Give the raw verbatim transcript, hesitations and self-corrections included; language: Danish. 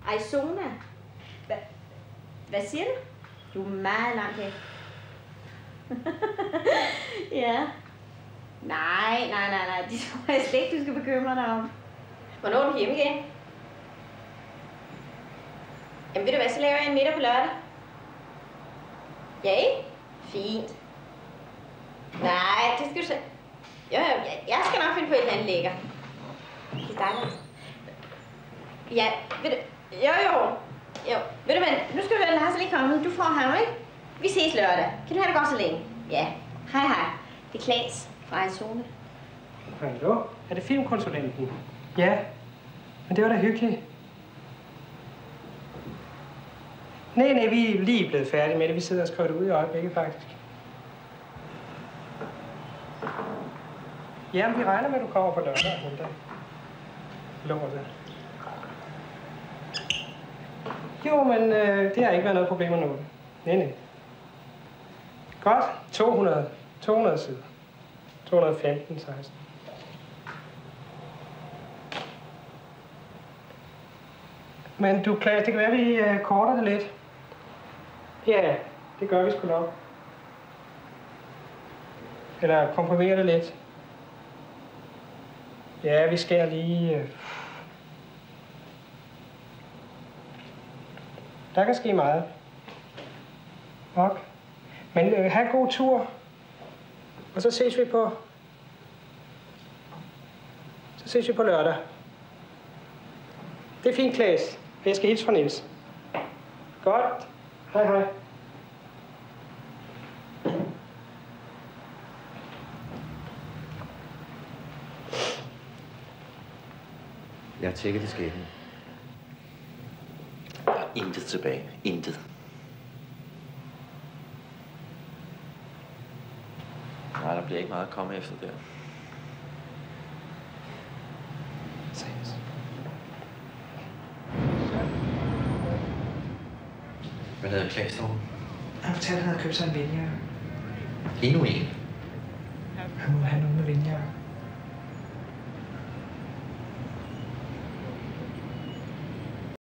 Arizona. Hva, hvad siger du? Du er meget langt væk. Ja. Nej, nej, nej, nej. Det tror jeg slet ikke, du skal bekymre dig om. Hvornår er du hjemme igen? Jamen ved du hvad, så laver jeg en middag på lørdag. Ja, ikke? Fint. Nej, det skal du så... Jo, jo, jeg skal nok finde på et eller andet lækker. Det er dejligt. Ja, ved du... Jo, jo. Jo, ved du hvad, nu skal du høre, Lars er lige kommet. Du får ham, ikke? Vi ses lørdag. Kan du have det godt så længe? Ja. Hej, hej. Det er Klaas fra Arizona. Hallo? Er det filmkonsulenten? Ja. Men det var da hyggeligt. Nej, nej, vi er lige blevet færdige med det. Vi sidder og skriver det ud i øjeblikket, faktisk. Jamen, vi regner med, at du kommer på lørdag og henter lortet. Jo, men øh, det har ikke været noget problem med noget. Nej, nej. Godt. to hundrede. to hundrede sider. to hundrede og femten, seksten. Men du, Klaas, det kan være, at vi øh, korter det lidt. Ja, det gør vi sgu nok. Eller komprimerer det lidt. Ja, vi skærer lige... Øh... Der kan ske meget. Ok. Men øh, have en god tur. Og så ses vi på... Så ses vi på lørdag. Det er fint, Klaas. Jeg skal hilse fra Niels. Godt. Hej, hej. Jeg har tjekket disketten. Der er intet tilbage. Intet. Nej, der bliver ikke meget at komme efter der. Seriøst. Hvad lavede Klaas derovre? Han fortalte, at han havde købt sig en vindjakke. Endnu en? Han må have nogen med vindjakke.